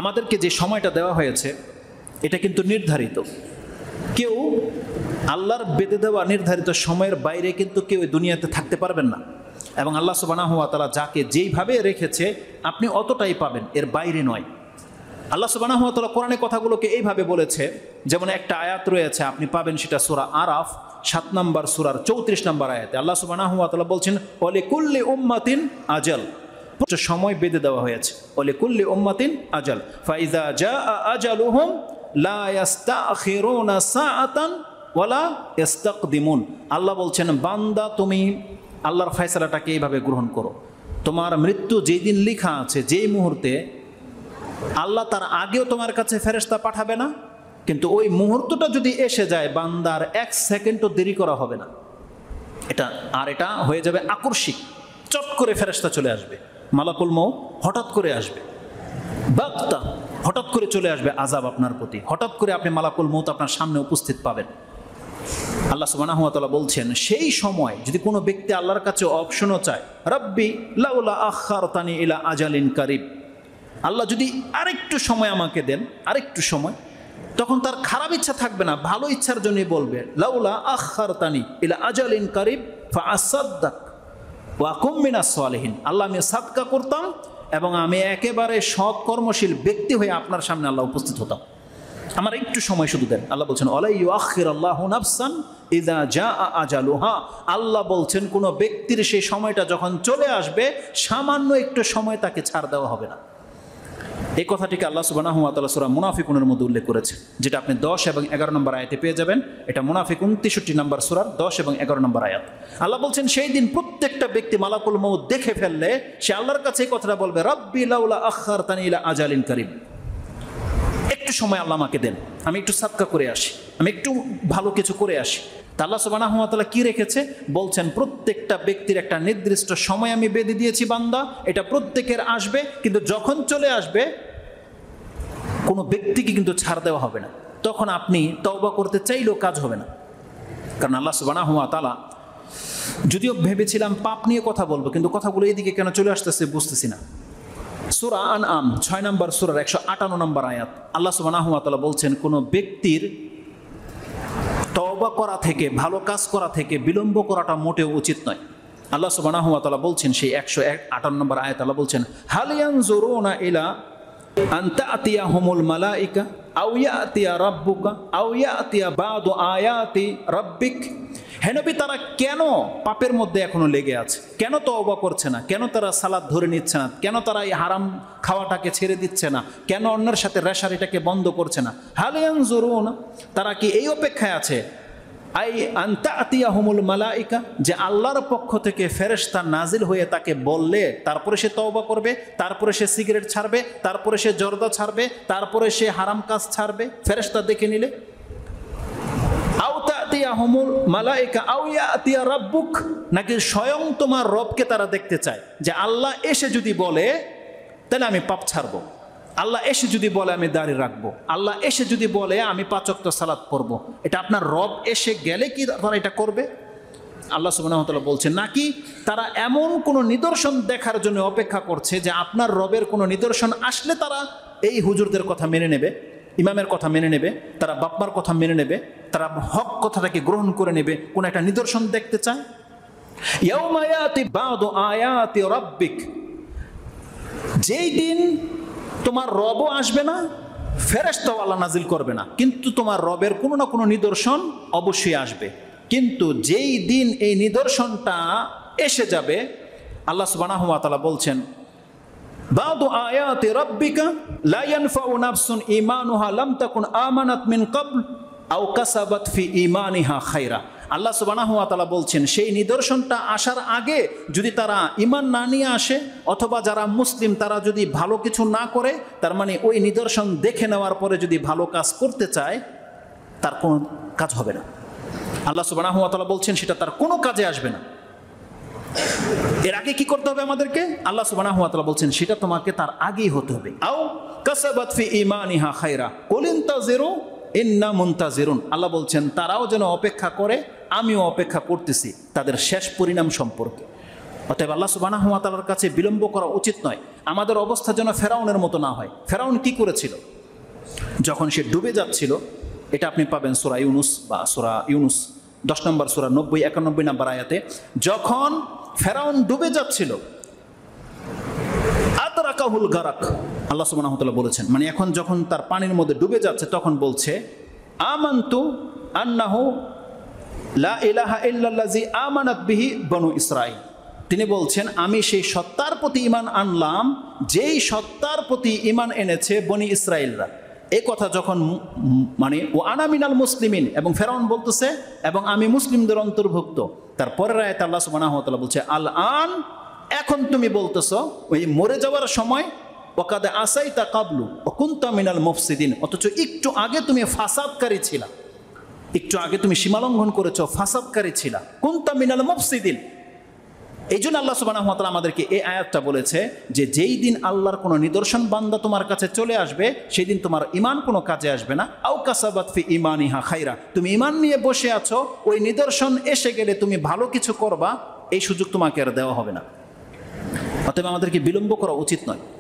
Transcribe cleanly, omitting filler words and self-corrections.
আমাদেরকে যে সময়টা দেওয়া হয়েছে এটা কিন্তু নির্ধারিত। কেউ আল্লাহর বেঁধে দেওয়া নির্ধারিত সময়ের বাইরে কিন্তু কেউ দুনিয়াতে থাকতে পারবেন না। এবং আল্লাহ সুবহানাহু ওয়া তাআলা যাকে যেইভাবে রেখেছে আপনি অতটাই পাবেন, এর বাইরে নয়। আল্লাহ সুবহানাহু ওয়া তাআলা কোরআনে কথাগুলোকে এইভাবে বলেছে, যেমন একটা আয়াত রয়েছে আপনি পাবেন, সেটা সূরা আরাফ 7 নম্বর সূরার 34 নম্বর আয়াতে আল্লাহ সুবহানাহু ওয়া তাআলা বলছেন, ওয়ালিকুল্লি উম্মাতিন আজাল, সময় বেঁধে দেওয়া হয়েছে। ওয়ালিকুল্লি উম্মাতিন আজাল ফাইযা জাআ আজালুহুম লা ইস্তাখিরুনা সাআতান ওয়ালা ইস্তাকদিমুন। আল্লাহ বলছেন, বান্দা তুমি আল্লাহর ফয়সালাটাকে এইভাবে গ্রহণ করো। তোমার মৃত্যু যেই দিন লেখা আছে, যেই মুহূর্তে, আল্লাহ তার আগেও তোমার কাছে ফেরেশতা পাঠাবে না, কিন্তু ওই মুহূর্তটা যদি এসে যায় বান্দার 1 সেকেন্ডও দেরি করা হবে না। এটা হয়ে যাবে আকস্মিক, চট করে ফেরেশতা চলে আসবে, মালাকুল মউত হঠাৎ করে আসবে, বাগতা হঠাৎ করে চলে আসবে আযাব আপনার প্রতি, হঠাৎ করে আপনি মালাকুল মউত আপনার সামনে উপস্থিত পাবেন। আল্লাহ সুবহানাহু ওয়া তাআলা বলছেন, সেই সময় যদি কোনো ব্যক্তি আল্লাহর কাছে অপশনও চায়, রব্বি লাউলা আখারতানি ইলা আজালিন কারিব, আল্লাহ যদি আরেকটু সময় আমাকে দেন, আরেকটু সময়, তখন তার খারাপ ইচ্ছা থাকবে না, ভালো ইচ্ছার জন্যই বলবে, লাউলা আখারতানি ইলা আজালিন কারিব ফাআসাদ্দাক ওয়া আকুম মিনাস সালিহিন, আল্লাহ আমি সাদকা করতাম এবং আমি একেবারে সৎ কর্মশীল ব্যক্তি হয়ে আপনার সামনে আল্লাহ উপস্থিত হতাম, আমার একটু সময় শুধু দেন। আল্লাহ বলছেন, ওয়ালা ইউআখিরুল্লাহু নাফসান ইযা জাআ আজালুহা, আল্লাহ বলছেন কোনো ব্যক্তির সেই সময়টা যখন চলে আসবে সামান্য একটু সময় তাকে ছাড় দেওয়া হবে না। এই কথাটিকে আল্লাহ সুবহানাহু ওয়া তাআলা সূরা মুনাফিকুনের মধ্যে উল্লেখ করেছে, যেটা আপনি 10 এবং 11 নম্বর আয়াতে পেয়ে যাবেন। এটা মুনাফিকুন 63 নম্বর সূরার 10 এবং 11 নম্বর আয়াত। আল্লাহ বলছেন, সেই দিন প্রত্যেকটা ব্যক্তি মালাকুল মউত দেখে ফেললে সে আল্লাহর কাছে এই কথাটা বলবে, রব্বি লাউলা আখারতানি ইলা আজালিন কারিব, একটু সময় আল্লাহ আমাকে দেন, আমি একটু সাদকা করে আসি, আমি একটু ভালো কিছু করে আসি। তা আল্লাহ সুবহানাহু ওয়া তাআলা কি রেখেছে বলছেন, প্রত্যেকটা ব্যক্তির একটা নির্দিষ্ট সময় আমি বেঁধে দিয়েছি বান্দা, এটা প্রত্যেকের আসবে, কিন্তু যখন চলে আসবে কোনো ব্যক্তিকে কিন্তু ছাড় দেওয়া হবে না। তখন আপনি তওবা করতে চাইলেও কাজ হবে না, কারণ আল্লাহ সুবহানাহু ওয়া তাআলা, যদিও ভেবেছিলাম পাপ নিয়ে কথা বলবো, কিন্তু কথাগুলো এদিকে কেন চলে আসতেছে বুঝতেছি না। সূরা আনআম 6 নম্বর সূরার 158 নম্বর আয়াত আল্লাহ সুবহানাহু ওয়া তাআলা বলছেন, কোনো ব্যক্তির তওবা করা থেকে, ভালো কাজ করা থেকে বিলম্ব করাটা মোটেও উচিত নয়। আল্লাহ সুবহানাহু ওয়া তাআলা বলছেন, সেই 158 নম্বর আয়াত আল্লাহ বলছেন, হাল ইয়ানজুরুনা ইলা আন তা'তিয়াহুমুল মালাইকা আও ইয়াতিয়া রাব্বুকা আও ইয়াতিয়া বাদু আয়াতি রাব্বিক। হে নবী, তারা কেন পাপের মধ্যে এখনো লেগে আছে? কেন তওবা করছে না? কেন তারা সালাত ধরে নিচ্ছে না? কেন তারা এই হারাম খাওয়াটাকে ছেড়ে দিচ্ছে না? কেন অন্যের সাথে রেশারিটাকে বন্ধ করছে না? হাল ইয়ানজুরুনা, তারা কি এই অপেক্ষায় আছে, আই আন তা'তিয়াহুমুল মালাইকা, যে আল্লাহর পক্ষ থেকে ফেরেশতা নাজিল হয়ে তাকে বললে তারপরে সে তওবা করবে, তারপরে সে সিগারেট ছাড়বে, তারপরে সে জর্দা ছাড়বে, তারপরে সে হারাম কাজ ছাড়বে ফেরেশতা দেখে নিলে? আও তা'তিয়াহুমুল মালাইকা আও ইয়াতিয়া রাব্বুক, নাকি স্বয়ং তোমার রবকে তারা দেখতে চায়, যে আল্লাহ এসে যদি বলে তাহলে আমি পাপ ছাড়বো, আল্লাহ এসে যদি বলে আমি দাড়ি রাখবো, আল্লাহ এসে যদি বলে আমি 5 ওয়াক্ত সালাত পড়ব, এটা আপনার রব এসে গেলে কি তারা এটা করবে? আল্লাহ সুবহানাহু ওয়া তাআলা বলছেন, নাকি তারা এমন কোনো নিদর্শন দেখার জন্য অপেক্ষা করছে যে আপনার রবের কোনো নিদর্শন আসলে তারা এই হুজুরদের কথা মেনে নেবে, ইমামের কথা মেনে নেবে, তারা বাপ্পার কথা মেনে নেবে, তারা হক কথাটাকে গ্রহণ করে নেবে, কোন একটা নিদর্শন দেখতে চায়। ইয়াউমা ইয়াতি বাদু আয়াতি রাব্বিক, যেই দিন তোমার রবও আসবে না, ফেরেশতাও আল্লাহ নাজিল করবে না, কিন্তু তোমার রবের কোনো না কোনো নিদর্শন অবশ্যই আসবে। কিন্তু যেই দিন এই নিদর্শনটা এসে যাবে, আল্লাহ সুবহানাহু ওয়া তাআলা বলছেন, বাদু আয়াতি রাব্বিকা লা ইয়ানফাউ নাফসুন ঈমানুহা লাম তাকুন আমানাত মিন ক্বাবল আও কাসাবাত ফি ঈমানিহা খায়রা। আল্লাহ সুবহানাহু ওয়া তাআলা বলছেন, সেই নিদর্শনটা আসার আগে যদি তারা ঈমান না নিয়ে আসে, অথবা যারা মুসলিম তারা যদি ভালো কিছু না করে, তার মানে ওই নিদর্শন দেখে নেওয়ার পরে যদি ভালো কাজ করতে চায়, তার কোনো কাজ হবে না। আল্লাহ সুবহানাহু ওয়া তাআলা বলছেন সেটা তার কোনো কাজে আসবে না। এর আগে কি করতে হবে আমাদেরকে? আল্লাহ সুবহানাহু ওয়া তাআলা বলছেন সেটা তোমাকে তার আগেই হতে হবে। আও কাসাবাত ফি ঈমানিহা খায়রা কুল ইনতাজিরু ইন্না মুনতাজিরুন, আল্লাহ বলছেন তারাও যেন অপেক্ষা করে, আমিও অপেক্ষা করতেছি তাদের শেষ পরিণাম সম্পর্কে। অতএব আল্লাহ সুবহানাহু ওয়া তাআলার কাছে বিলম্ব করা উচিত নয়। আমাদের অবস্থা যেন ফেরাউনের মতো না হয়। ফেরাউন কি করেছিল যখন সে ডুবে যাচ্ছিল? এটা আপনি পাবেন সূরা ইউনুস বা সূরা ইউনুস 10 নম্বর সূরা 90-91 নম্বর আয়াতে। যখন ফেরাউন ডুবে যাচ্ছিল, আতরাকাহুল গারাক, আল্লাহ সুবহানাহু ওয়া তাআলা বলেছেন, মানে এখন যখন তার পানির মধ্যে ডুবে যাচ্ছে তখন বলছে আমানতু আন্নাহু লা ইলাহা ইল্লাল্লাযী আমানাত বিহি বনু ইসরাঈল। তিনি বলছেন আমি সেই সত্তার প্রতি ঈমান আনলাম যেই সত্তার প্রতি ঈমান এনেছে বনি ইসরাইলরা। এই কথা যখন মানে ও আনা মিনাল মুসলিমিন, এবং ফেরাউন বলতেছে এবং আমি মুসলিমদের অন্তর্ভুক্ত। তারপরের আয়াতে আল্লাহ সুবহানাহু ওয়া তাআলা বলছে আল আন, এখন তুমি বলতেছো ওই মরে যাওয়ার সময় ওয়াকাদ আসাইতা কাবলু ওয়া কুনতা মিনাল মুফসিদিন, অথচ একটু আগে তুমি ফাসাদকারী ছিলা, একটু আগে তুমি সীমালঙ্ঘন করেছো, ফাসাদকারী ছিলা, কুনতা মিনাল মুফসিদিন। এই জন্য আল্লাহ সুবহানাহু ওয়া তাআলা আমাদেরকে এই আয়াতটা বলেছে যে যেই দিন আল্লাহর কোনো নিদর্শন বান্দা তোমার কাছে চলে আসবে সেই দিন তোমার ঈমান কোনো কাজে আসবে না। আও কাসাবাত ফি ঈমানিহা খাইরা, তুমি ঈমান নিয়ে বসে আছো, ওই নিদর্শন এসে গেলে তুমি ভালো কিছু করবা, এই সুযোগ তোমাকে আর দেওয়া হবে না। অতএব আমাদেরকে বিলম্ব করা উচিত নয়।